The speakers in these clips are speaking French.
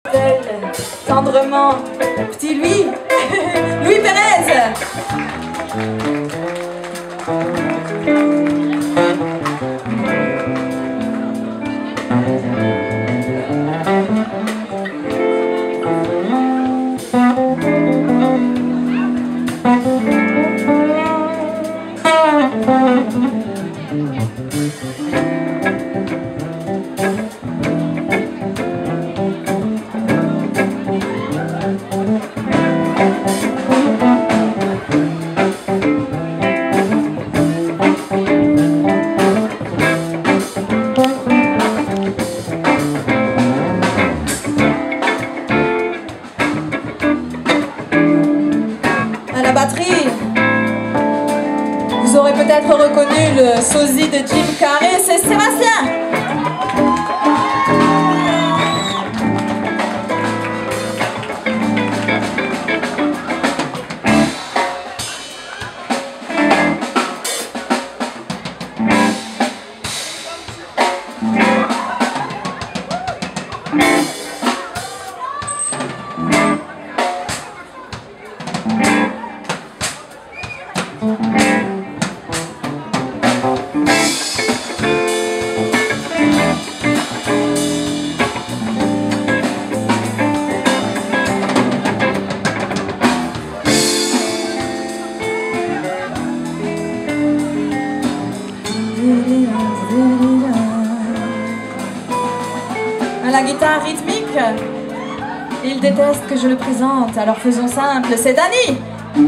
Tendrement, petit Louis, Louis Pérez. À la batterie, vous aurez peut-être reconnu le sosie de Jim Carrey, c'est Sébastien. À la guitare rythmique, il déteste que je le présente, alors faisons simple, c'est Danny.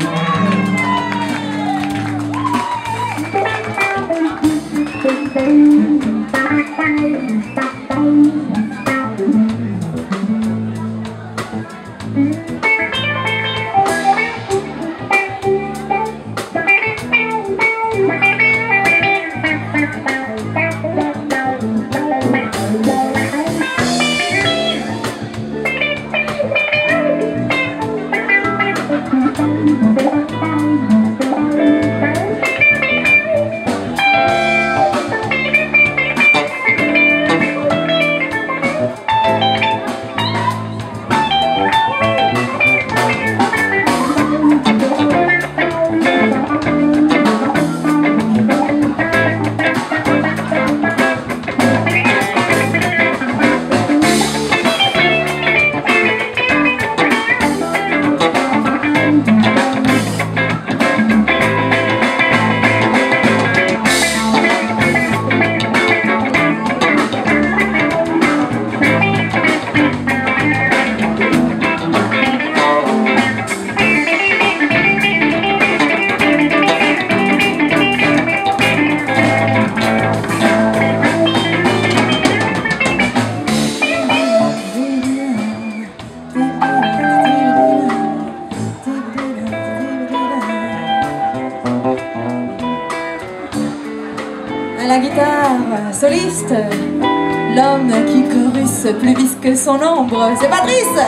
À la guitare soliste, l'homme qui chorus plus vite que son ombre, c'est Patrice.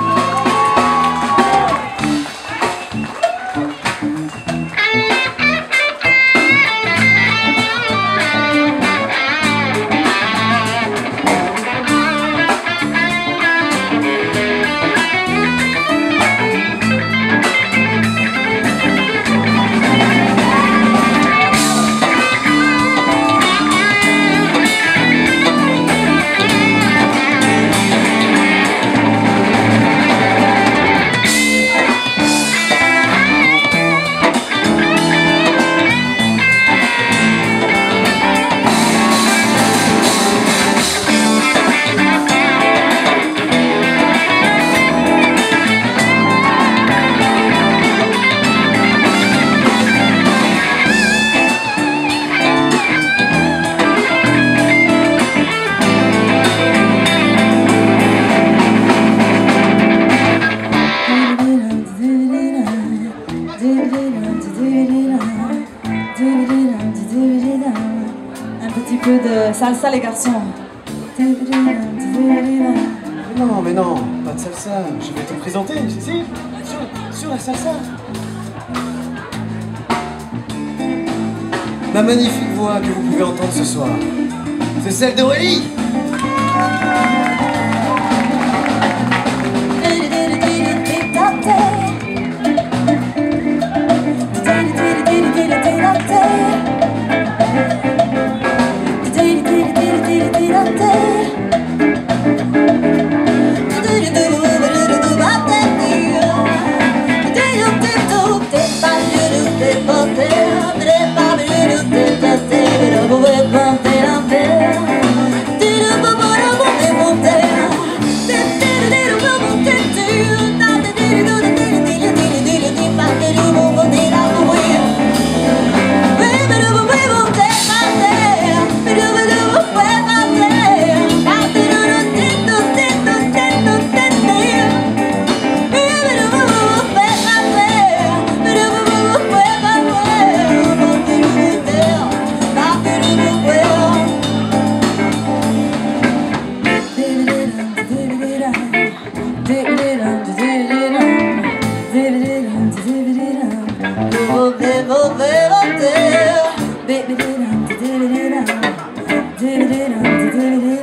Un petit peu de salsa les garçons. Non, mais non, pas de salsa. Je vais te présenter, si, sur la salsa. Ma magnifique voix que vous pouvez entendre ce soir, c'est celle d'Aurélie. Baby,